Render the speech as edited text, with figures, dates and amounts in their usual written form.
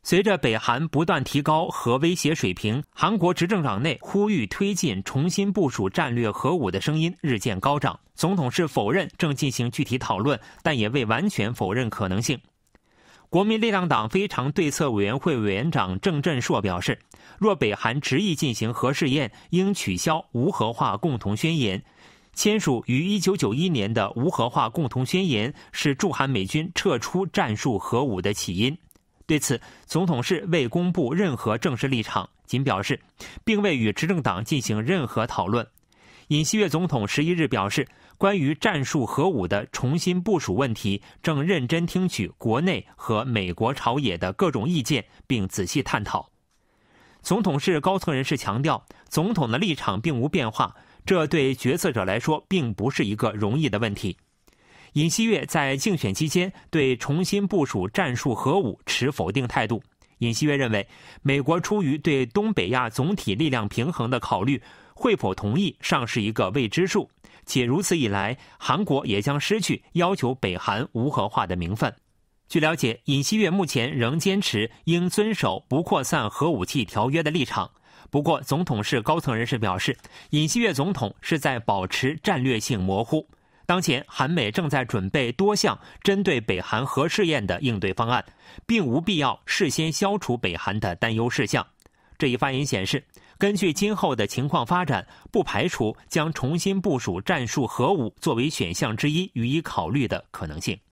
随着北韩不断提高核威胁水平，韩国执政党内呼吁推进重新部署战略核武的声音日渐高涨。总统是否认正进行具体讨论，但也未完全否认可能性。国民力量党非常对策委员会委员长郑振硕表示，若北韩执意进行核试验，应取消无核化共同宣言。签署于1991年的无核化共同宣言是驻韩美军撤出战术核武的起因。对此，总统室未公布任何正式立场，仅表示并未与执政党进行任何讨论。尹锡悦总统11日表示，关于战术核武的重新部署问题，正认真听取国内和美国朝野的各种意见，并仔细探讨。总统室高层人士强调，总统的立场并无变化，这对决策者来说并不是一个容易的问题。尹锡悦在竞选期间对重新部署战术核武持否定态度。尹锡悦认为，美国出于对东北亚总体力量平衡的考虑，会否同意尚是一个未知数，且如此一来，韩国也将失去要求北韩无核化的名分。据了解，尹锡悦目前仍坚持应遵守不扩散核武器条约的立场。不过，总统室高层人士表示，尹锡悦总统是在保持战略性模糊。当前，韩美正在准备多项针对北韩核试验的应对方案，并无必要事先消除北韩的担忧事项。这一发言显示，根据今后的情况发展，不排除将重新部署战术核武作为选项之一予以考虑的可能性。